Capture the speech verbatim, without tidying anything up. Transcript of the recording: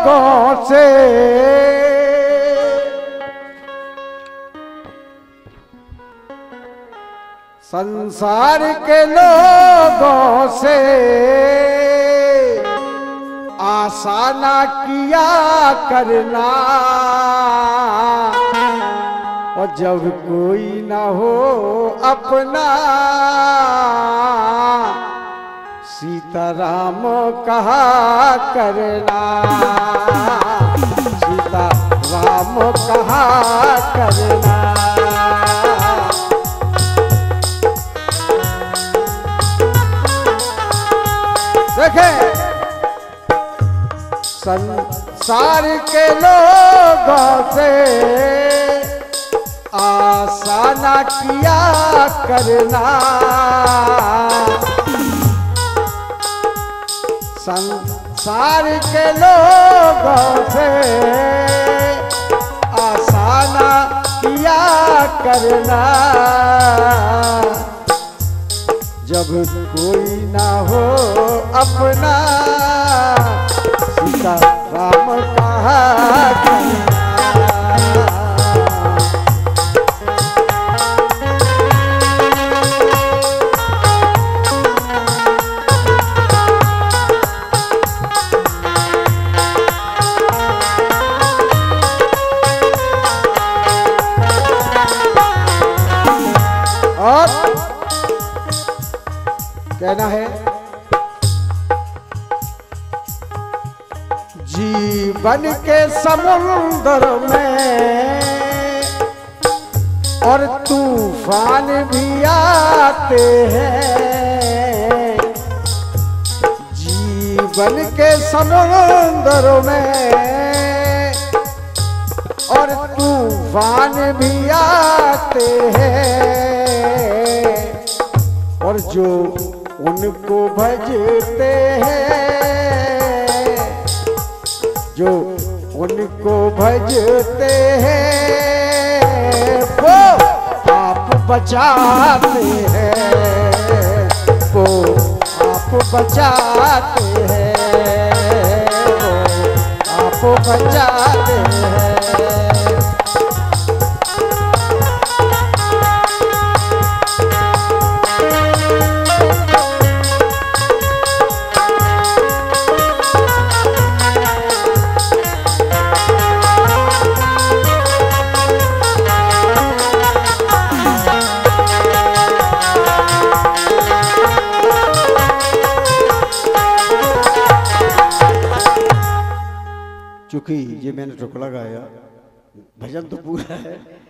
लोगों से संसार के लोगों से आशा ना किया करना, और जब कोई ना हो अपना सीताराम कहा करना, सीताराम कहा करना। देखें, संसार के लोगों से आशा ना किया करना, संसार के लोगों से आशा ना किया करना, जब कोई ना हो अपना सीताराम कहा करना। और कहना है, जीवन के समुद्र में और तूफान भी आते हैं, जीवन के समुद्र में और तूफान भी आते हैं, और जो उनको भजते हैं, जो उनको भजते हैं, वो आप बचाते हैं, वो आप बचाते हैं, वो आप बचाते हैं। चूंकि ये मैंने टुकड़ा गाया, भजन तो पूरा है,